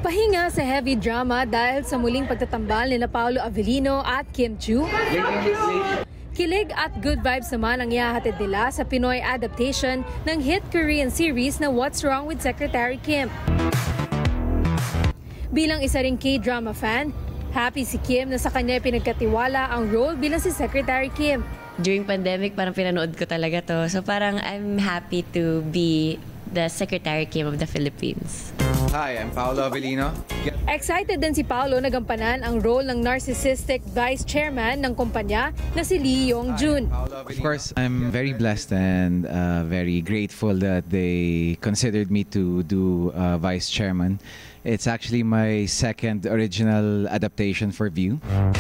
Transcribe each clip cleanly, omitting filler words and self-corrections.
Pahinga sa heavy drama dahil sa muling pagtatambal nila Paolo Avellino at Kim Chiu. Kilig at good vibes naman ang ihahatid nila sa Pinoy adaptation ng hit Korean series na What's Wrong with Secretary Kim. Bilang isa ring K-drama fan, happy si Kim na sa kanya pinagkatiwala ang role bilang si Secretary Kim. During pandemic, parang pinanood ko talaga to. So parang I'm happy to be the Secretary Kim of the Philippines. Hi, I'm Paolo Avellino. Excited din si Paolo na gampanan ang role ng narcissistic vice chairman ng kumpanya na si Lee Yong-jun. Of course, I'm very blessed and very grateful that they considered me to do vice chairman. It's actually my second original adaptation for View.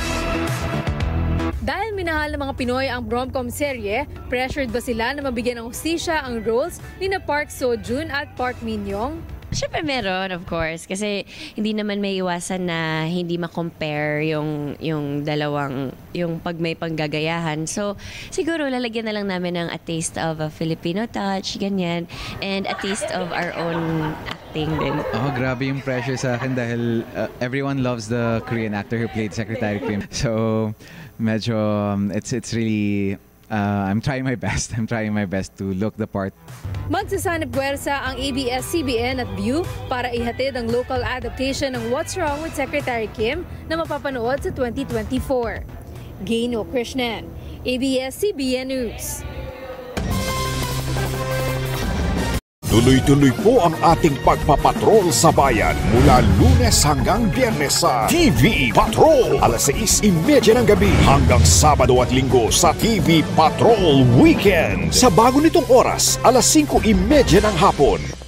Dahil minahal ng mga Pinoy ang rom-com serye, pressured ba sila na mabigyan ng hustisya ang roles ni na Park Seo-joon at Park Min-young? Siyempre meron, of course. Kasi hindi naman may iwasan na hindi ma-compare yung dalawang, yung pag may panggagayahan. So, siguro lalagyan na lang namin ng a taste of a Filipino touch, ganyan. And a taste of our own acting din. Oh, grabe yung pressure sa akin dahil everyone loves the Korean actor who played Secretary Kim. So, medyo, it's really... I'm trying my best. I'm trying my best to look the part. Magsasanib puwersa ang ABS-CBN at View para ihatid ang local adaptation ng What's Wrong with Secretary Kim na mapapanood sa 2024. Gaino Krishnan, ABS-CBN News. Tuloy-tuloy po ang ating pagpapatrol sa bayan mula Lunes hanggang Biyernes sa TV Patrol. Alas 6:30 ng gabi hanggang Sabado at Linggo sa TV Patrol Weekend. Sa bago nitong oras, alas 5:30 ng hapon.